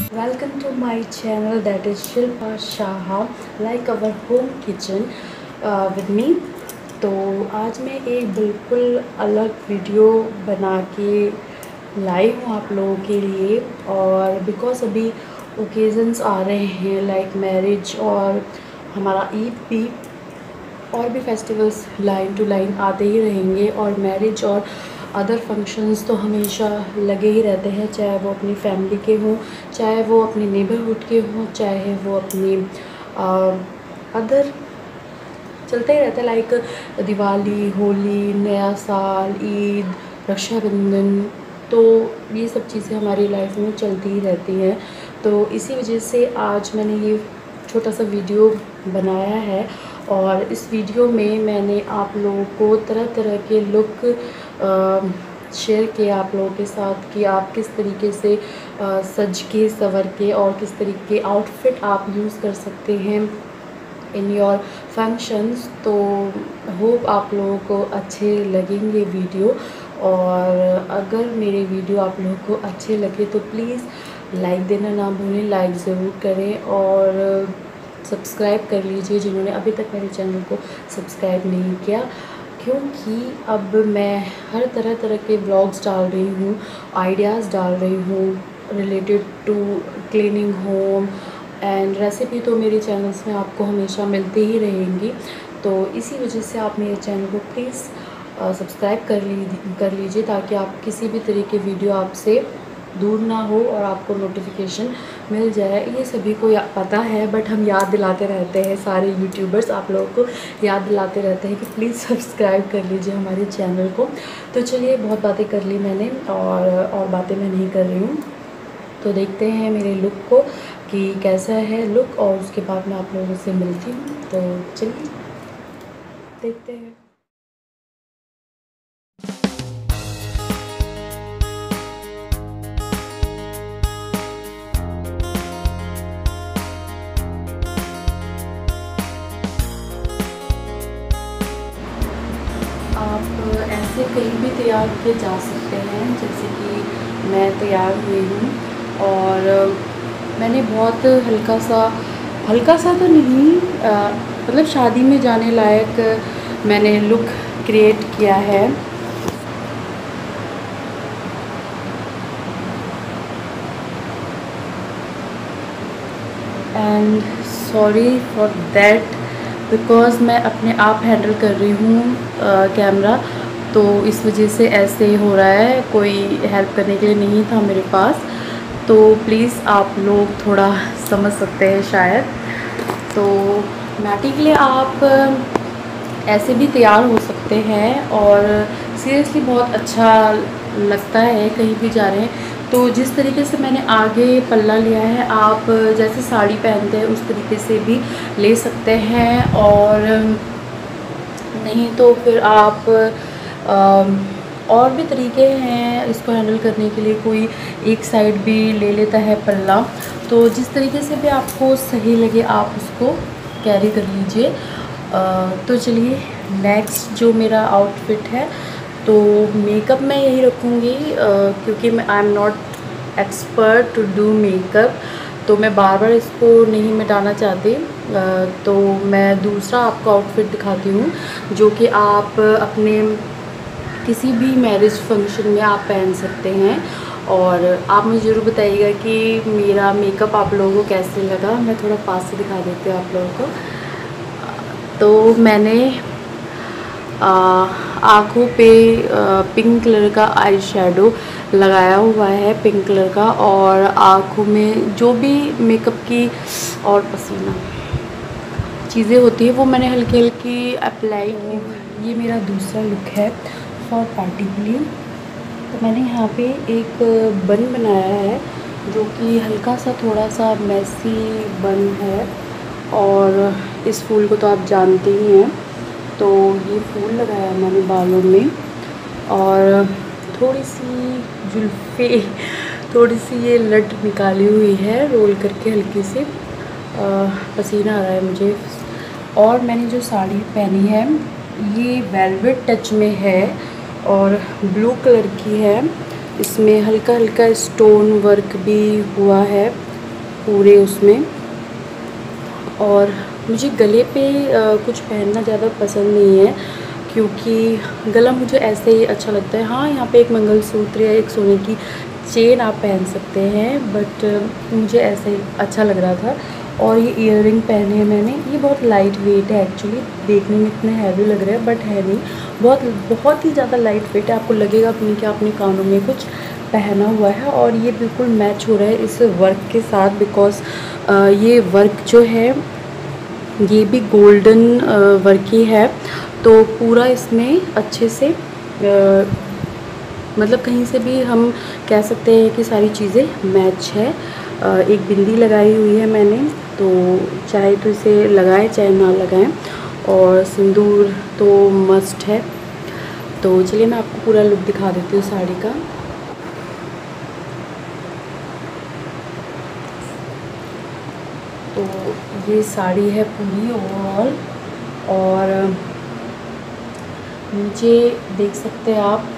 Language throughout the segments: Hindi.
Welcome to my channel, that is Shilpa Shaha, like our home kitchen with me। तो आज मैं एक बिल्कुल अलग वीडियो बना के लाई हूँ आप लोगों के लिए। और बिकॉज़ अभी ओकेज़न्स आ रहे हैं लाइक मैरिज और हमारा ईद भी, और भी फेस्टिवल्स लाइन टू लाइन आते ही रहेंगे। और मैरिज और अदर फंक्शंस तो हमेशा लगे ही रहते हैं, चाहे वो अपनी फैमिली के हों, चाहे वो अपनी नेबरहुड के हों, चाहे वो अपनी अदर चलते ही रहता है लाइक दिवाली, होली, नया साल, ईद, रक्षाबंधन। तो ये सब चीज़ें हमारी लाइफ में चलती ही रहती हैं। तो इसी वजह से आज मैंने ये छोटा सा वीडियो बनाया है। और इस वीडियो में मैंने आप लोगों को तरह तरह के लुक शेयर किया आप लोगों के साथ कि आप किस तरीके से सज के संवर के और किस तरीके के आउटफिट आप यूज़ कर सकते हैं इन योर फंक्शंस। तो होप आप लोगों को अच्छे लगेंगे वीडियो। और अगर मेरे वीडियो आप लोगों को अच्छे लगे तो प्लीज़ लाइक देना ना भूलें, लाइक ज़रूर करें और सब्सक्राइब कर लीजिए जिन्होंने अभी तक मेरे चैनल को सब्सक्राइब नहीं किया, क्योंकि अब मैं हर तरह तरह के व्लॉग्स डाल रही हूँ, आइडियाज़ डाल रही हूँ related to cleaning home and recipe. तो मेरे चैनल्स में आपको हमेशा मिलती ही रहेंगी। तो इसी वजह से आप मेरे चैनल को प्लीज़ सब्सक्राइब कर लीजिए ताकि आप किसी भी तरह के वीडियो आपसे दूर ना हो और आपको नोटिफिकेशन मिल जाए। ये सभी को पता है, बट हम याद दिलाते रहते हैं, सारे यूट्यूबर्स आप लोगों को याद दिलाते रहते हैं कि प्लीज़ सब्सक्राइब कर लीजिए हमारे चैनल को। तो चलिए, बहुत बातें कर ली मैंने और बातें मैं नहीं कर रही हूँ। तो देखते हैं मेरे लुक को कि कैसा है लुक, और उसके बाद मैं आप लोगों से मिलती हूँ। तो चलिए देखते हैं। आप ऐसे कहीं भी तैयार किए जा सकते हैं, जैसे कि मैं तैयार हुई हूँ और मैंने बहुत हल्का सा तो नहीं, मतलब शादी में जाने लायक मैंने लुक क्रिएट किया है। And sorry for that, because मैं अपने आप हैंडल कर रही हूँ कैमरा, तो इस वजह से ऐसे हो रहा है। कोई हेल्प करने के लिए नहीं था मेरे पास, तो प्लीज़ आप लोग थोड़ा समझ सकते हैं शायद। तो मैटी के लिए आप ऐसे भी तैयार हो सकते हैं और सीरियसली बहुत अच्छा लगता है कहीं भी जा रहे हैं। तो जिस तरीके से मैंने आगे पल्ला लिया है, आप जैसे साड़ी पहनते हैं उस तरीके से भी ले सकते हैं, और नहीं तो फिर आप और भी तरीके हैं इसको हैंडल करने के लिए। कोई एक साइड भी ले लेता है पल्ला, तो जिस तरीके से भी आपको सही लगे आप उसको कैरी कर लीजिए। तो चलिए, नेक्स्ट जो मेरा आउटफिट है, तो मेकअप मैं यही रखूँगी क्योंकि I am not expert to do makeup, तो मैं बार बार इसको नहीं मिटाना चाहती। तो मैं दूसरा आपको आउटफिट दिखाती हूँ जो कि आप अपने किसी भी मैरिज फंक्शन में आप पहन सकते हैं। और आप मुझे ज़रूर बताइएगा कि मेरा मेकअप आप लोगों को कैसे लगा। मैं थोड़ा पास से दिखा देती हूँ आप लोगों को। तो मैंने आँखों पे पिंक कलर का आई शेडो लगाया हुआ है, पिंक कलर का, और आँखों में जो भी मेकअप की और पसीना चीज़ें होती है वो मैंने हल्की हल्की अप्लाई की। ये मेरा दूसरा लुक है फॉर पार्टी के लिए। तो मैंने यहाँ पे एक बन बनाया है जो कि हल्का सा थोड़ा सा मैसी बन है, और इस फूल को तो आप जानते ही हैं। तो ये फूल लगाया मैंने बालों में, और थोड़ी सी जुल्फ़े, थोड़ी सी ये लट निकाली हुई है रोल करके हल्की से। पसीना आ रहा है मुझे। और मैंने जो साड़ी पहनी है ये वेलवेट टच में है और ब्लू कलर की है। इसमें हल्का हल्का स्टोन वर्क भी हुआ है पूरे उसमें। और मुझे गले पे कुछ पहनना ज़्यादा पसंद नहीं है, क्योंकि गला मुझे ऐसे ही अच्छा लगता है। हाँ, यहाँ पे एक मंगलसूत्र या एक सोने की चेन आप पहन सकते हैं, बट मुझे ऐसे ही अच्छा लग रहा था। और ये ईयररिंग पहने हैं मैंने, ये बहुत लाइट वेट है एक्चुअली, देखने में इतने हैवी लग रहे हैं बट है नहीं, बहुत बहुत ही ज़्यादा लाइट वेट है। आपको लगेगा भी नहीं कि आपने कानों में कुछ पहना हुआ है। और ये बिल्कुल मैच हो रहा है इस वर्क के साथ, बिकॉज़ ये वर्क जो है ये भी गोल्डन वर्क ही है, तो पूरा इसमें अच्छे से मतलब कहीं से भी हम कह सकते हैं कि सारी चीज़ें मैच है। एक बिंदी लगाई हुई है मैंने, तो चाहे तो इसे लगाएं चाहे ना लगाएं, और सिंदूर तो मस्ट है। तो चलिए मैं आपको पूरा लुक दिखा देती हूँ साड़ी का। तो ये साड़ी है पूरी ओवरऑल, और नीचे देख सकते हैं आप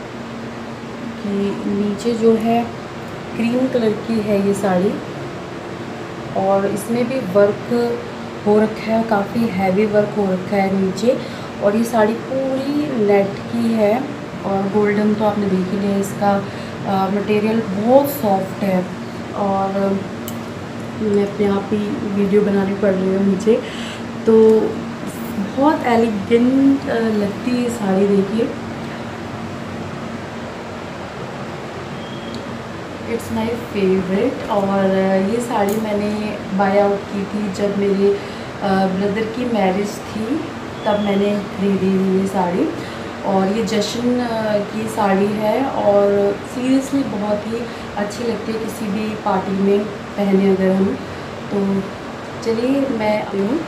कि नीचे जो है क्रीम कलर की है ये साड़ी, और इसमें भी वर्क हो रखा है, काफ़ी हैवी वर्क हो रखा है नीचे। और ये साड़ी पूरी नेट की है, और गोल्डन तो आपने देख ही लिया, इसका मटेरियल बहुत सॉफ्ट है। और मैं अपने आप ही वीडियो बनानी पड़ रही है मुझे, तो बहुत एलिगेंट लगती है साड़ी। देखिए, इट्स माय फेवरेट। और ये साड़ी मैंने बाय आउट की थी जब मेरे ब्रदर की मैरिज थी, तब मैंने खरीदी हुई ये साड़ी। और ये जश्न की साड़ी है, और सीरियसली बहुत ही अच्छी लगती है किसी भी पार्टी में पहने अगर हम। तो चलिए मैं आई हूँ।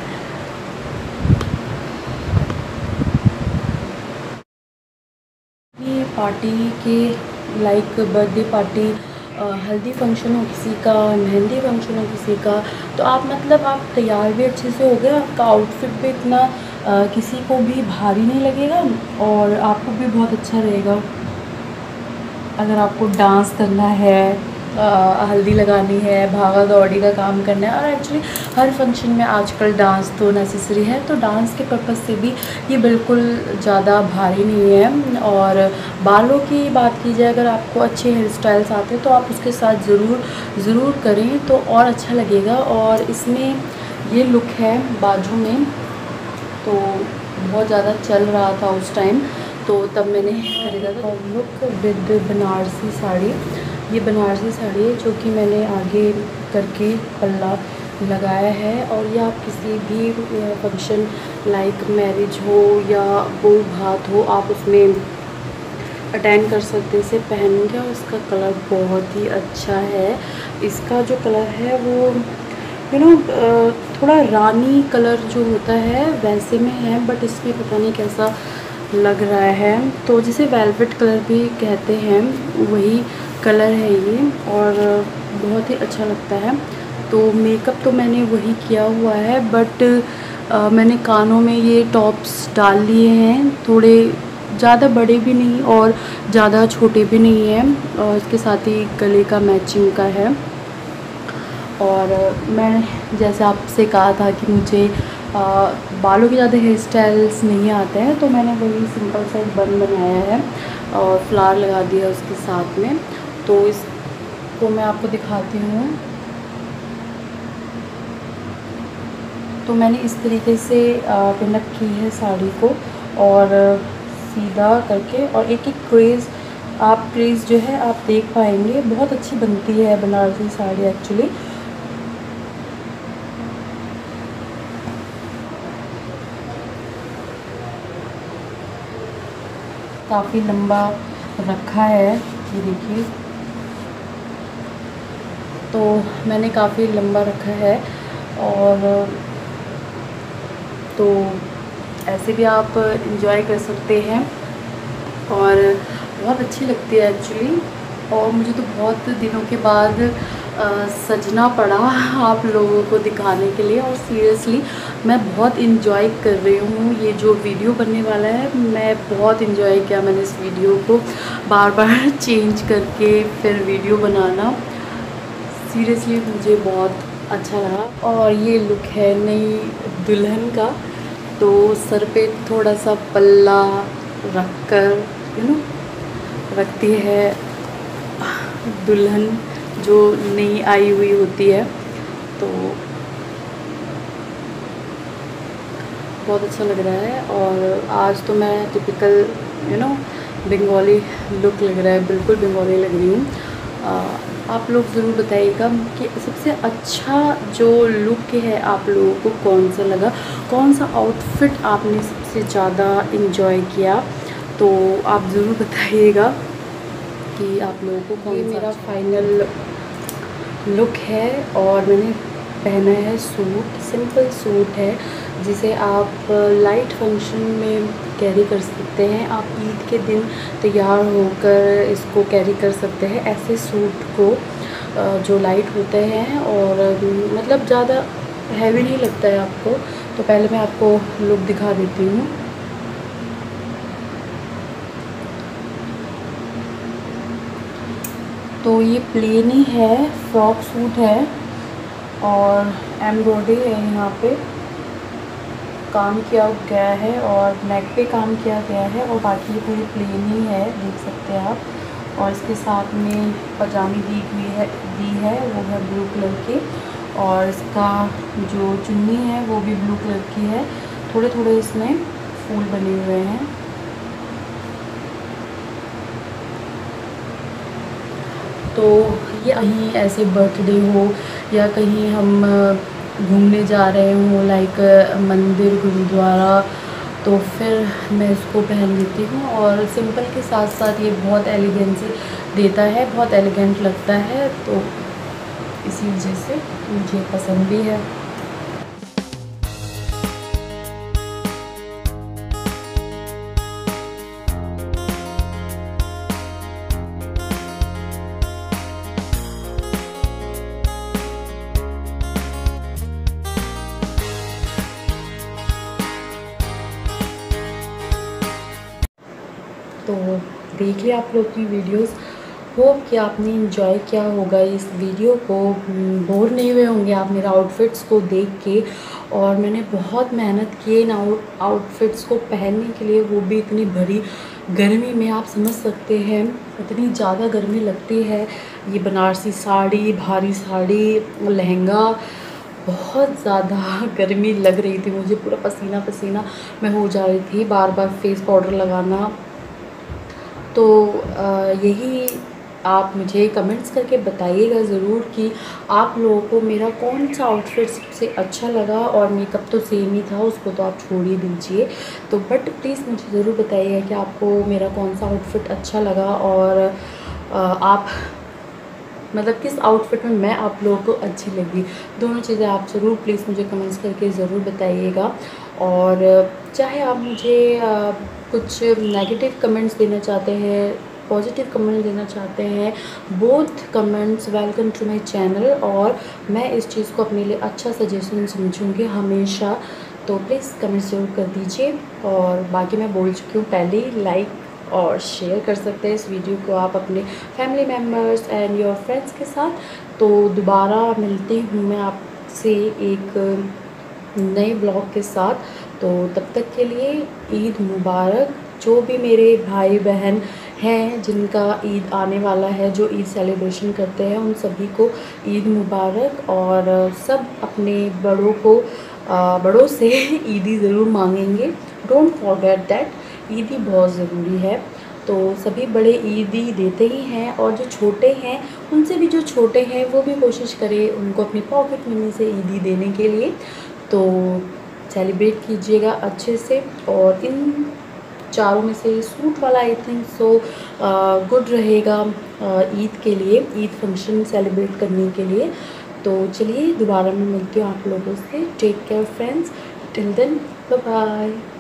ये पार्टी के like birthday party, haldi function हो किसी का, मेहंदी फंक्शन हो किसी का, तो आप मतलब आप तैयार भी अच्छे से हो गए, आपका आउटफिट भी इतना किसी को भी भारी नहीं लगेगा, और आपको भी बहुत अच्छा रहेगा। अगर आपको डांस करना है, हल्दी लगानी है, भागा दौड़ी का काम करना है, और एक्चुअली हर फंक्शन में आजकल डांस तो नेसेसरी है, तो डांस के पर्पज़ से भी ये बिल्कुल ज़्यादा भारी नहीं है। और बालों की बात की जाए, अगर आपको अच्छे हेयर स्टाइल्स आते हैं तो आप उसके साथ ज़रूर करें, तो और अच्छा लगेगा। और इसमें ये लुक है बाजू में, तो बहुत ज़्यादा चल रहा था उस टाइम, तो तब मैंने खरीदा था। लुक विद बनारसी साड़ी, ये बनारसी साड़ी है जो कि मैंने आगे करके पल्ला लगाया है। और ये आप किसी भी फंक्शन लाइक मैरिज हो या भोज भात हो, आप उसमें अटेंड कर सकते हैं इसे पहन के। और इसका कलर बहुत ही अच्छा है, इसका जो कलर है वो थोड़ा रानी कलर जो होता है वैसे में है, बट इसमें पता नहीं कैसा लग रहा है, तो जिसे वेलवेट कलर भी कहते हैं वही कलर है ये, और बहुत ही अच्छा लगता है। तो मेकअप तो मैंने वही किया हुआ है, बट मैंने कानों में ये टॉप्स डाल लिए हैं, थोड़े ज़्यादा बड़े भी नहीं और ज़्यादा छोटे भी नहीं हैं, और इसके साथ ही गले का मैचिंग का है। और मैं जैसे आपसे कहा था कि मुझे बालों के ज़्यादा हेयर स्टाइल्स नहीं आते हैं, तो मैंने वही सिंपल सा एक बन बनाया है और फ्लावर लगा दिया उसके साथ में। तो इसको मैं आपको दिखाती हूँ। तो मैंने इस तरीके से पिनअप की है साड़ी को, और सीधा करके, और एक एक क्रेज़ जो है आप देख पाएंगे, बहुत अच्छी बनती है बनारसी साड़ी एक्चुअली। काफ़ी लंबा रखा है, ये देखिए, तो मैंने काफ़ी लंबा रखा है। और तो ऐसे भी आप इंजॉय कर सकते हैं, और बहुत अच्छी लगती है एक्चुअली। और मुझे तो बहुत दिनों के बाद सजना पड़ा आप लोगों को दिखाने के लिए, और सीरियसली मैं बहुत इंजॉय कर रही हूँ। ये जो वीडियो बनने वाला है, मैं बहुत इंजॉय किया मैंने इस वीडियो को, बार बार चेंज करके फिर वीडियो बनाना। सीरियसली मुझे बहुत अच्छा लगा। और ये लुक है नई दुल्हन का। तो सर पे थोड़ा सा पल्ला रख कर रखती है दुल्हन जो नई आई हुई होती है। तो बहुत अच्छा लग रहा है। और आज तो मैं टिपिकल बंगाली लुक लग रहा है, बिल्कुल बंगाली लग रही हूँ। आप लोग ज़रूर बताइएगा कि सबसे अच्छा जो लुक है आप लोगों को कौन सा लगा, कौन सा आउटफिट आपने सबसे ज़्यादा इंजॉय किया। तो आप ज़रूर बताइएगा कि आप लोगों को कौन सा। ये मेरा फाइनल लुक है और मैंने पहना है सूट, सिंपल सूट है जिसे आप लाइट फंक्शन में कैरी कर सकते हैं। आप ईद के दिन तैयार होकर इसको कैरी कर सकते हैं, ऐसे सूट को जो लाइट होते हैं और मतलब ज़्यादा हैवी नहीं लगता है आपको। तो पहले मैं आपको लुक दिखा देती हूँ। तो ये प्लेन ही है, फ्रॉक सूट है और एम्ब्रॉयडरी है, यहाँ पे काम किया गया है और नेक पे काम किया गया है और बाकी ये पूरी प्लेन ही है, देख सकते हैं आप। और इसके साथ में पजामी दी है वो है ब्लू कलर की और इसका जो चुन्नी है वो भी ब्लू कलर की है। थोड़े थोड़े इसमें फूल बने हुए हैं। तो ये कहीं ऐसे बर्थडे हो या कहीं हम घूमने जा रहे हों, लाइक मंदिर गुरुद्वारा, तो फिर मैं इसको पहन लेती हूँ। और सिंपल के साथ साथ ये बहुत एलिगेंसी देता है, बहुत एलिगेंट लगता है, तो इसी वजह से मुझे पसंद भी है। तो देख लिया आप लोग की वीडियोस, होप कि आपने इंजॉय किया होगा इस वीडियो को, बोर नहीं हुए होंगे आप मेरा आउटफिट्स को देख के। और मैंने बहुत मेहनत की इन आउटफिट्स को पहनने के लिए, वो भी इतनी भरी गर्मी में। आप समझ सकते हैं इतनी ज़्यादा गर्मी लगती है। ये बनारसी साड़ी, भारी साड़ी, लहंगा, बहुत ज़्यादा गर्मी लग रही थी मुझे, पूरा पसीना पसीना मैं हो जा रही थी, बार बार फेस पाउडर लगाना। तो यही आप मुझे कमेंट्स करके बताइएगा ज़रूर कि आप लोगों को मेरा कौन सा आउटफिट सबसे अच्छा लगा। और मेकअप तो सेम ही था, उसको तो आप छोड़ ही दीजिए। तो बट प्लीज़ मुझे ज़रूर बताइएगा कि आपको मेरा कौन सा आउटफिट अच्छा लगा और आप मतलब किस आउटफिट में मैं आप लोगों को अच्छी लगी। दोनों चीज़ें आप ज़रूर प्लीज़ मुझे कमेंट्स करके ज़रूर बताइएगा। और चाहे आप मुझे कुछ नेगेटिव कमेंट्स देना चाहते हैं, पॉजिटिव कमेंट देना चाहते हैं, both comments welcome to my channel. और मैं इस चीज़ को अपने लिए अच्छा सजेशन समझूंगी हमेशा। तो प्लीज़ कमेंट्स ज़रूर कर दीजिए। और बाकी मैं बोल चुकी हूँ पहले ही, लाइक और शेयर कर सकते हैं इस वीडियो को आप अपने family members and your friends के साथ। तो दोबारा मिलती हूँ मैं आपसे एक नए ब्लॉग के साथ। तो तब तक के लिए ईद मुबारक। जो भी मेरे भाई बहन हैं जिनका ईद आने वाला है, जो ईद सेलिब्रेशन करते हैं, उन सभी को ईद मुबारक। और सब अपने बड़ों को बड़ों से ईदी ज़रूर मांगेंगे, डोंट फॉरगेट दैट। ईदी बहुत ज़रूरी है। तो सभी बड़े ईदी देते ही हैं और जो छोटे हैं उनसे भी, जो छोटे हैं वो भी कोशिश करें उनको अपनी पॉकेट मनी से ईदी देने के लिए। तो सेलिब्रेट कीजिएगा अच्छे से। और इन चारों में से सूट वाला आई थिंक सो गुड रहेगा ईद के लिए, ईद फंक्शन सेलिब्रेट करने के लिए। तो चलिए दोबारा मैं मिलती हूँ आप लोगों से। Take care friends, till then bye bye.